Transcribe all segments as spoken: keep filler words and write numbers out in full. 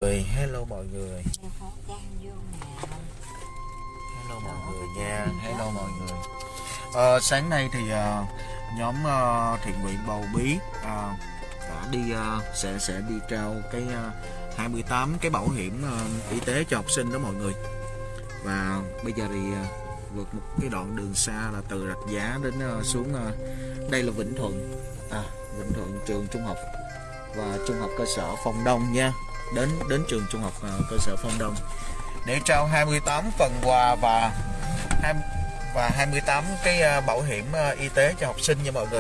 Hello mọi người. Hello mọi người nha. Hello mọi người. À, sáng nay thì uh, nhóm uh, thiện nguyện Bầu Bí uh, đã đi uh, sẽ sẽ đi trao cái uh, hai mươi tám cái bảo hiểm uh, y tế cho học sinh đó mọi người. Và bây giờ thì uh, vượt một cái đoạn đường xa là từ Rạch Giá đến uh, xuống uh, đây là Vĩnh Thuận. À, Vĩnh Thuận trường trung học và trung học cơ sở Phong Đông nha. Đến đến trường trung học uh, cơ sở Phong Đông để trao hai mươi tám phần quà và và hai mươi tám cái uh, bảo hiểm uh, y tế cho học sinh nha mọi người.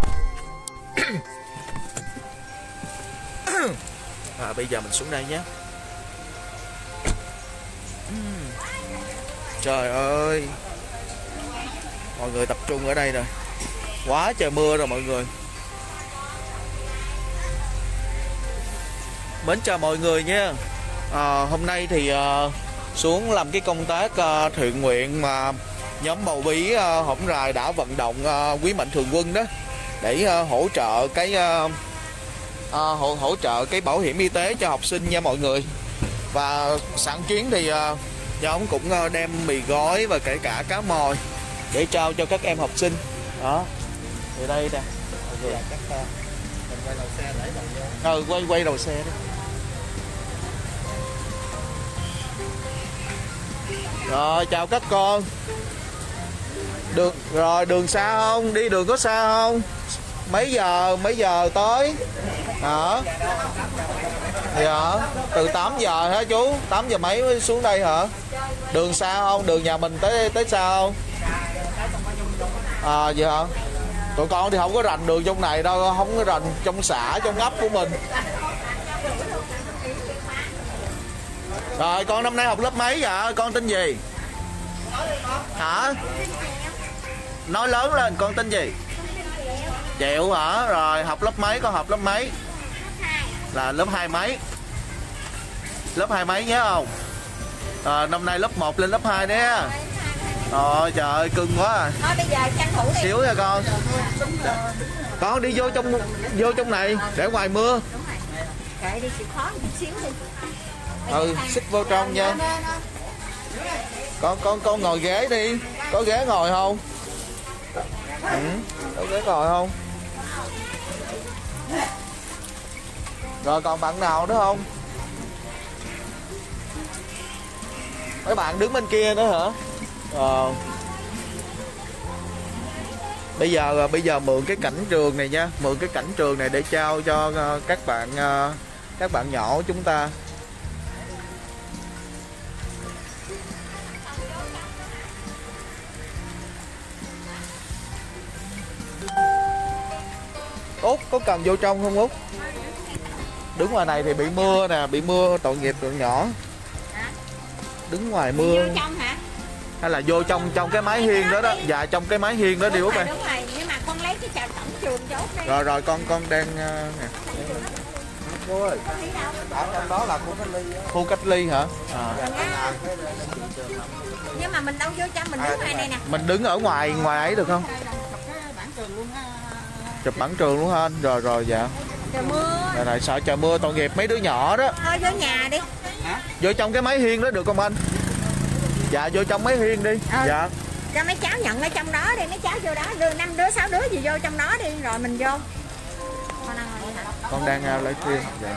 À, bây giờ mình xuống đây nhé. Trời ơi, mọi người tập trung ở đây rồi, quá trời mưa rồi mọi người. Mến chào mọi người nha. À, hôm nay thì uh, xuống làm cái công tác uh, thiện nguyện mà nhóm Bầu Bí uh, Hổm Rài đã vận động uh, quý mạnh thường quân đó để uh, hỗ trợ cái uh, uh, hỗ, hỗ trợ cái bảo hiểm y tế cho học sinh nha mọi người. Và sẵn chuyến thì uh, nhóm cũng uh, đem mì gói và kể cả cá mòi để trao cho các em học sinh đó. Thì đây nè mọi người. Mình quay đầu xe để đầu ừ, quay quay đầu xe đi. Rồi chào các con. Được rồi, đường xa không? Đi đường có xa không? Mấy giờ mấy giờ tới? Hả? Thì hả? Từ tám giờ hả chú? tám giờ mấy mới xuống đây hả? Đường xa không? Đường nhà mình tới tới xa không? À vậy hả? Tụi con thì không có rành đường trong này đâu, không có rành trong xã, trong ấp của mình. Rồi con năm nay học lớp mấy vậy? Con tên gì? Hả? Nói lớn lên, con tên gì? Triệu hả? Rồi học lớp mấy? Con học lớp mấy? Là lớp hai mấy? Lớp hai mấy nhớ không? À, năm nay lớp một lên lớp hai đấy. Rồi trời ơi cưng quá à. Thôi bây giờ tranh thủ đi. Xíu nha con. Con đi vô trong vô trong này để ngoài mưa. Kệ đi chịu khó một xíu đi. Ừ, xích vô trong nha. Con con con ngồi ghế đi. Có ghế ngồi không? Ừ, có ghế ngồi không? Rồi còn bạn nào nữa không? Mấy bạn đứng bên kia nữa hả? Ờ. Bây giờ bây giờ mượn cái cảnh trường này nha, mượn cái cảnh trường này để trao cho các bạn các bạn nhỏ của chúng ta. Út có cần vô trong không Út? Đứng ngoài này thì bị mưa nè, bị mưa tội nghiệp tụi nhỏ. Đứng ngoài mưa. Vô trong hả? Hay là vô trong trong cái mái hiên đó đó. Dạ trong cái mái hiên đó đi Út ơi. Đúng rồi, nhưng mà con lấy cái chào cổng trường cho Út đi. Rồi rồi con con đang nè. Cô ơi. Ở trong đó là khu cách ly. Khu cách ly hả? À. Nhưng mà mình đâu vô trong, mình đứng ngoài này nè. Mình đứng ở ngoài ngoài ấy được không? Chụp bản trường luôn ha. Rồi rồi dạ. Trời mưa. Rồi này sợ trời mưa tội nghiệp mấy đứa nhỏ đó. Thôi vô nhà đi. Hả? Vô trong cái mái hiên đó được không anh? Dạ vô trong mái hiên đi. Ừ. Dạ. Cho mấy cháu nhận ở trong đó đi, mấy cháu vô đó, đưa năm đứa sáu đứa gì vô trong đó đi rồi mình vô. Con đang ngồi hả? Con đang uh, lấy phim. Dạ.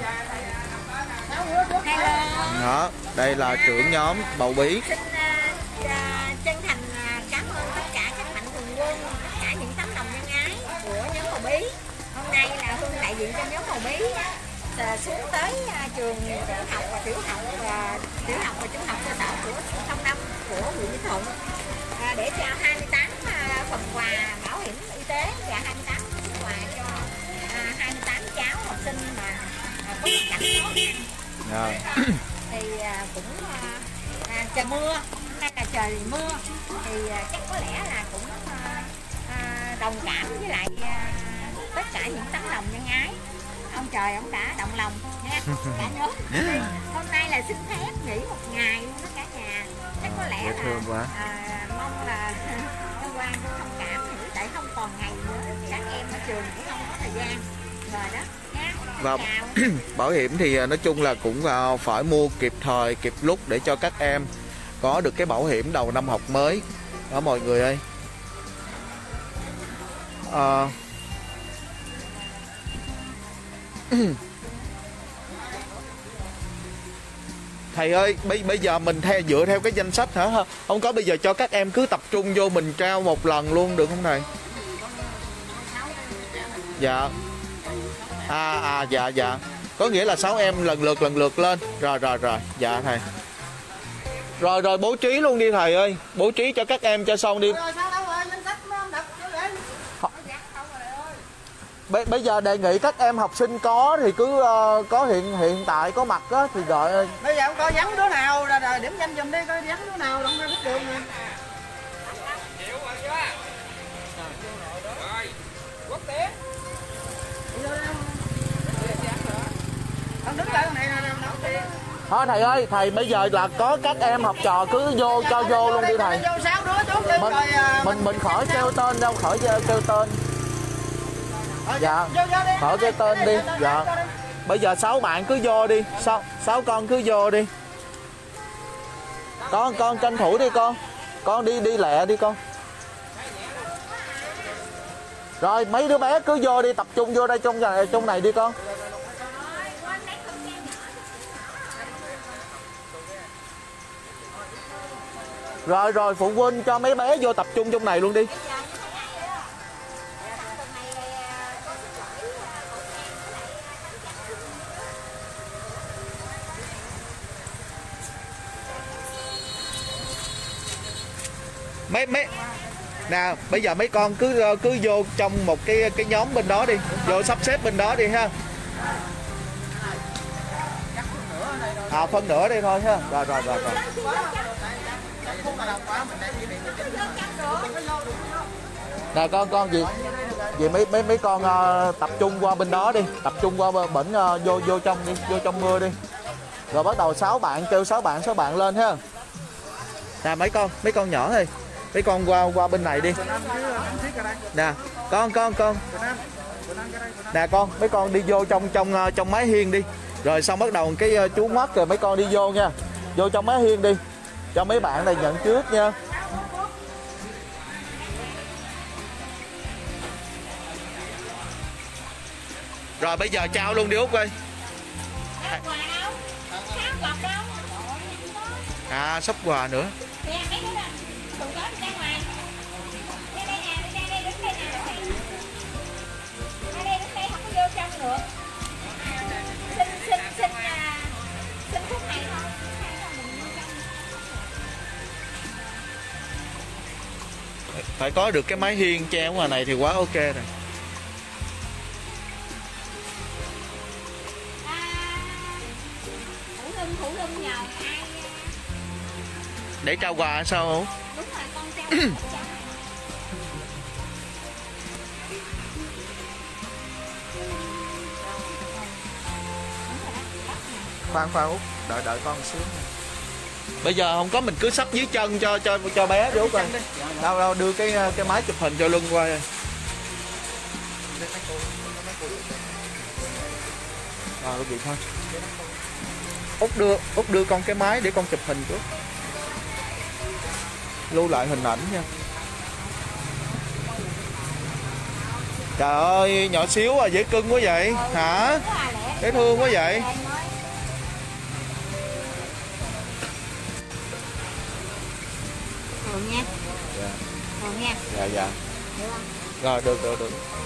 Hello. Đó, đây là trưởng nhóm Bầu Bí. Xin uh, uh, chân thành uh, cảm ơn tất cả các mạnh thường quân, tất cả những tấm lòng nhân ái của nhóm Bầu Bí. Hôm nay là Hương đại diện cho nhóm Bầu Bí uh, xuống tới uh, trường tiểu học và tiểu học và uh, tiểu học và trung học cơ sở của Phong Đông của huyện Vĩnh Thuận uh, để trao hai mươi tám uh, phần quà bảo hiểm y tế và hai mươi tám phần quà cho uh, hai mươi tám cháu học sinh mà uh, có hoàn cảnh khó khăn. Rồi. Thì uh, cũng uh, à, trời mưa, hôm nay là trời mưa thì uh, chắc có lẽ là cũng uh, uh, đồng cảm với lại uh, tất cả những tấm lòng nhân ái. Ông trời ông đã động lòng nha cả nhóm. Hôm nay là xin phép nghỉ một ngày luôn đó cả nhà. Chắc có lẽ là uh, mong là cơ quan cũng thông cảm, tại không còn ngày nữa các em ở trường cũng không có thời gian rồi đó nha. Và bảo hiểm thì nói chung là cũng phải mua kịp thời, kịp lúc để cho các em có được cái bảo hiểm đầu năm học mới đó mọi người ơi. À, thầy ơi, bây bây giờ mình theo dựa theo cái danh sách hả? Không có, bây giờ cho các em cứ tập trung vô mình trao một lần luôn được không thầy? Dạ. À à dạ dạ. Có nghĩa là sáu em lần lượt lần lượt lên. Rồi rồi rồi, dạ thầy. Rồi rồi bố trí luôn đi thầy ơi, bố trí cho các em cho xong đi. Bây, bây giờ đề nghị các em học sinh có thì cứ uh, có hiện hiện tại có mặt á thì gọi. Bây giờ không có vắng đứa nào rồi, rồi điểm danh giùm đi, coi vắng đứa nào không ra biết đường nè. Rồi, Quốc Tiến. Ông đứng lại này nè. Thôi thầy ơi, thầy bây giờ là có các em học trò cứ vô cho vô luôn đi thầy. Mình mình mình khỏi kêu tên đâu, khỏi kêu tên. Dạ, khỏi cái tên đi. Dạ. Bây giờ sáu bạn cứ vô đi, sáu sáu con cứ vô đi. Con con tranh thủ đi con. Con đi đi lẹ đi con. Rồi mấy đứa bé cứ vô đi, tập trung vô đây trong này, trong này đi con. Rồi rồi phụ huynh cho mấy bé vô tập trung trong này luôn đi. Mấy mấy nè, bây giờ mấy con cứ cứ vô trong một cái cái nhóm bên đó đi, vô sắp xếp bên đó đi ha. À phân nửa đây thôi ha. Rồi rồi rồi rồi. Nè con con gì gì mấy mấy mấy con uh, tập trung qua bên đó đi, tập trung qua bển uh, vô vô trong đi, vô trong mưa đi. Rồi bắt đầu sáu bạn kêu sáu bạn sáu bạn lên ha. Nè mấy con, mấy con nhỏ thôi. Mấy con qua qua bên này đi. Nè, con con con. Nè con, mấy con đi vô trong trong uh, trong mái hiên đi. Rồi xong bắt đầu cái uh, chú mất rồi mấy con đi vô nha. Vô trong mái hiên đi. Cho mấy bạn này nhận trước nha. Rồi bây giờ trao luôn đi Út ơi. À sắp quà nữa. Phải có được cái mái hiên treo ngoài này thì quá ok rồi. Để trao quà sao không? Đúng rồi, con trao. Khoan khoan Út, đợi đợi con xíu. Bây giờ không có mình cứ sắp dưới chân cho cho cho bé đi Út ơi. Đâu đâu đưa cái cái máy chụp hình cho lưng qua. Rồi vậy thôi. Út đưa Út đưa con cái máy để con chụp hình trước. Lưu lại hình ảnh nha. Trời ơi, nhỏ xíu à, dễ cưng quá vậy. Hả? Dễ thương quá vậy. Thường nha. Dạ. Thường nha. Dạ dạ. Được không? Rồi được được được.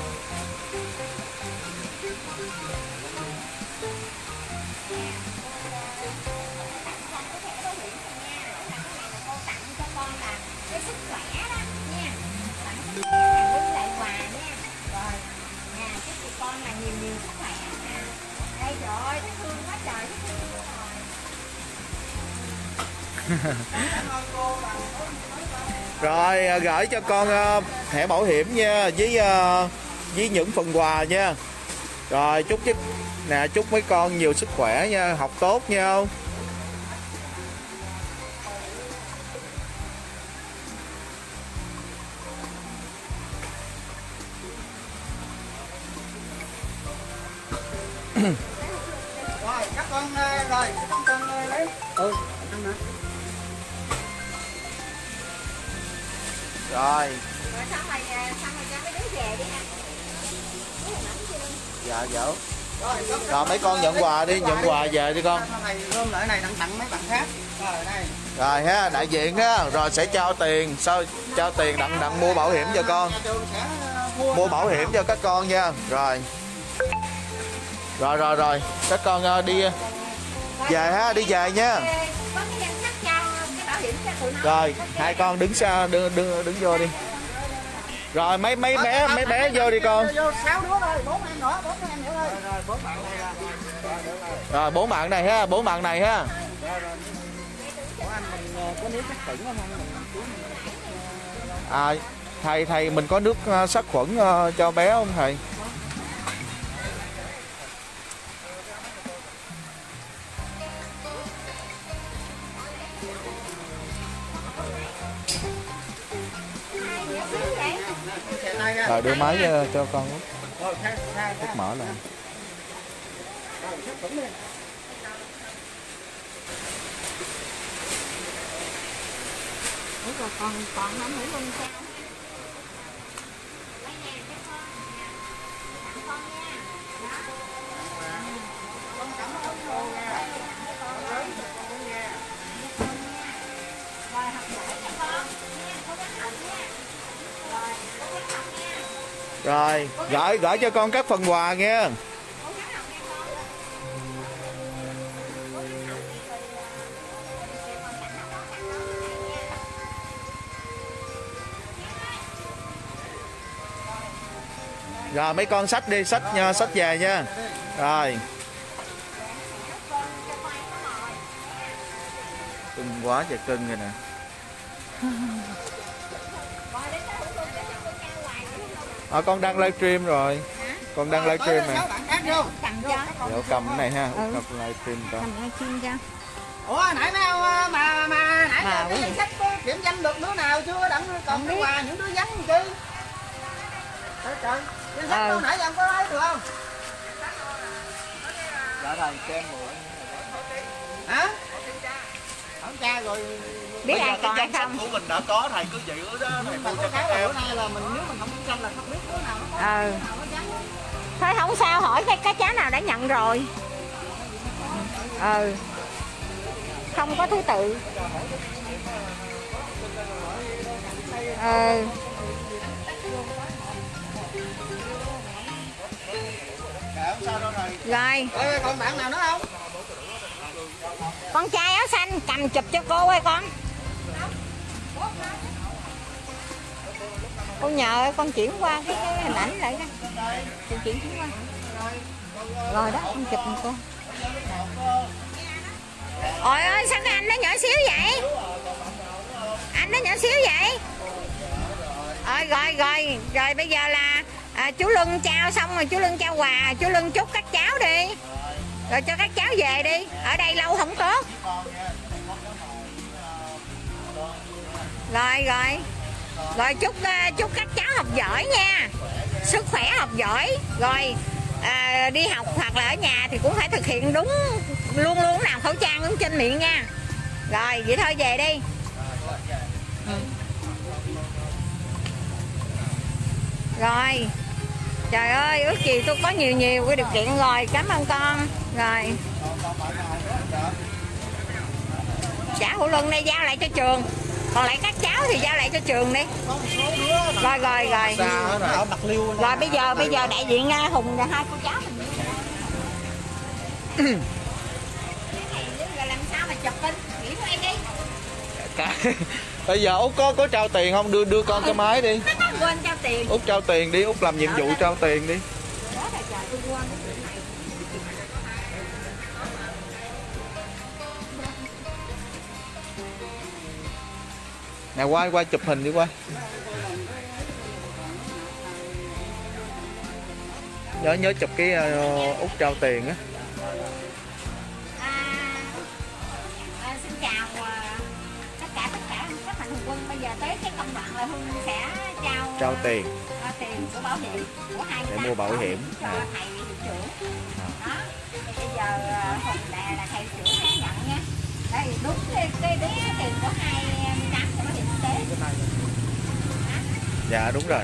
Rồi gửi cho con uh, thẻ bảo hiểm nha, với uh, với những phần quà nha. Rồi chúc chúc nè, chúc mấy con nhiều sức khỏe nha, học tốt nha. Rồi các con rồi các con lấy. Ừ. Rồi. Rồi xong rồi xong rồi cho mấy đứa về đi ha. Dạ dạ. Rồi mấy con nhận quà đi, nhận quà về đi con. Này gom lại này tặng tặng mấy bạn khác. Rồi đây. Rồi ha, đại diện ha, rồi sẽ trao tiền, sao trao tiền đặng đặng mua bảo hiểm cho con. Mua bảo hiểm cho các con nha. Rồi. Rồi rồi rồi, các con đi về ha, đi về nha. Rồi, hai con đứng xa đứng đứng đứng vô đi. Rồi mấy mấy bé mấy bé vô đi con. sáu đứa thôi, bốn em nữa, bốn em nữa thôi. Rồi bốn bạn này là. Rồi bốn bạn này ha, bốn bạn này ha. Ủa anh mình có nước sát khuẩn không anh? À thầy thầy mình có nước sát khuẩn cho bé không thầy? Rồi đưa máy cho con út. Út mở lại. Ủa rồi còn còn không hiểu luôn sao? Rồi, gửi gửi cho con các phần quà nha. Rồi mấy con xách đi, xách nha, xách về nha. Rồi. Cưng quá trời cưng rồi nè. À, con đang livestream rồi. Con đang livestream nè. Dạ, cầm cái này ha, cầm livestream cho. Cầm livestream cho. Ủa nãy mấy ông mà mà nãy mà cái danh sách có điểm danh được đứa nào chưa, đặng còn cái quà những đứa vắng gì chứ. Trời trời, danh sách đâu nãy giờ ông có lấy được không? Dạ thầy cho em mượn. Hả? Không cha rồi. Biết ai còn hay không? Của mình đã có, thầy cứ giữ đó, thầy mua cho các em. Bữa nay là mình nếu mình không danh là không biết đứa nào nó có. Ừ. Thôi không sao, hỏi cái cái cháu nào đã nhận rồi. Ừ. Không có thứ tự. Ừ. Rồi. Ê, còn bạn nào nữa không? Con trai áo xanh cầm chụp cho cô ơi con. Con nhờ con chuyển qua cái, cái hình ảnh lại đó. Con chuyển chuyển qua. Rồi đó, con chụp cô. Ôi ơi, sao cái anh nó nhỏ xíu vậy? Anh nó nhỏ xíu vậy? Rồi rồi rồi, rồi bây giờ là à, chú Luân trao xong rồi chú Luân trao quà, chú Luân chúc các cháu đi. Rồi cho các cháu về đi, ở đây lâu không tốt. Rồi rồi. Rồi chúc chúc các cháu học giỏi nha. Sức khỏe học giỏi. Rồi à, đi học hoặc là ở nhà thì cũng phải thực hiện đúng, luôn luôn làm khẩu trang đúng trên miệng nha. Rồi vậy thôi về đi. Ừ. Rồi. Trời ơi, ước gì tôi có nhiều nhiều cái điều kiện rồi, cảm ơn con. Rồi. Trả Hữu Luân đây giao lại cho trường. Còn lại các cháu thì giao lại cho trường đi. Rồi rồi rồi. Rồi bây giờ bây giờ đại diện Hùng là hai cô cháu mình. Rồi làm sao mà chụp tin, nghỉ quay đi. Bây giờ Út có có trao tiền không? Đưa đưa con cái máy đi. Quên trao tiền. Út trao tiền đi, Út làm nhiệm vụ trao tiền đi. Nè quay quay chụp hình đi quay. Nhớ nhớ chụp cái uh, Út trao tiền á. À, à, xin chào uh, tất cả tất cả các mạnh thường quân. Bây giờ tới cái công đoạn là Hương sẽ trao trao tiền. uh, tiền của bảo hiểm của hai để mua bảo hiểm cho à. thầy hiệu trưởng đó. Thì bây giờ Hùng là, là thầy hiệu trưởng xác nhận nha, đây đúng cái cái đúng cái tiền của hai mươi tám cho bảo hiểm y tế. Dạ đúng rồi.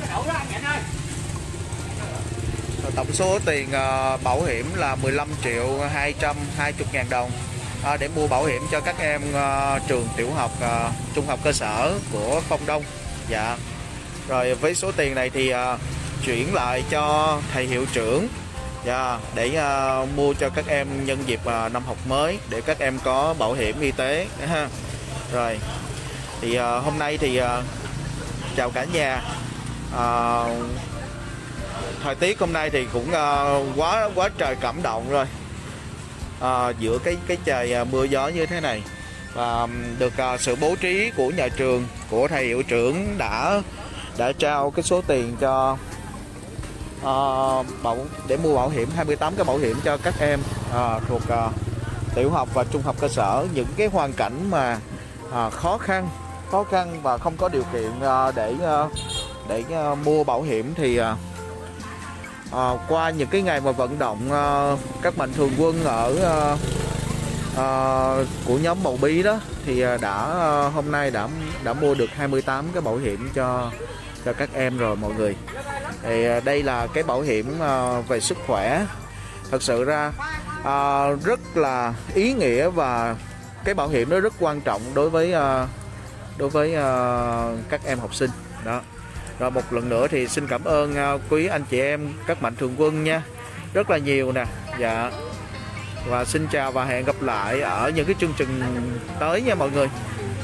Tổng số tiền uh, bảo hiểm là mười lăm triệu hai trăm hai mươi ngàn đồng à, để mua bảo hiểm cho các em uh, trường tiểu học, uh, trung học cơ sở của Phong Đông. Dạ. Rồi với số tiền này thì uh, chuyển lại cho thầy hiệu trưởng, dạ, để uh, mua cho các em nhân dịp uh, năm học mới để các em có bảo hiểm y tế ha. Rồi thì uh, hôm nay thì uh, chào cả nhà. Uh, thời tiết hôm nay thì cũng uh, quá quá trời cảm động rồi. Uh, giữa cái cái trời uh, mưa gió như thế này và um, được uh, sự bố trí của nhà trường, của thầy hiệu trưởng đã đã trao cái số tiền cho uh, bảo để mua bảo hiểm hai mươi tám cái bảo hiểm cho các em uh, thuộc uh, tiểu học và trung học cơ sở, những cái hoàn cảnh mà uh, khó khăn khó khăn và không có điều kiện uh, để uh, để uh, mua bảo hiểm thì uh, uh, qua những cái ngày mà vận động uh, các mạnh thường quân ở uh, uh, của nhóm Bầu Bí đó thì uh, đã uh, hôm nay đã đã mua được hai mươi tám cái bảo hiểm cho cho các em rồi mọi người. Thì uh, đây là cái bảo hiểm uh, về sức khỏe, thật sự ra uh, rất là ý nghĩa và cái bảo hiểm đó rất quan trọng đối với uh, đối với uh, các em học sinh đó. Rồi một lần nữa thì xin cảm ơn uh, quý anh chị em các mạnh thường quân nha, rất là nhiều nè. Dạ, và xin chào và hẹn gặp lại ở những cái chương trình tới nha mọi người.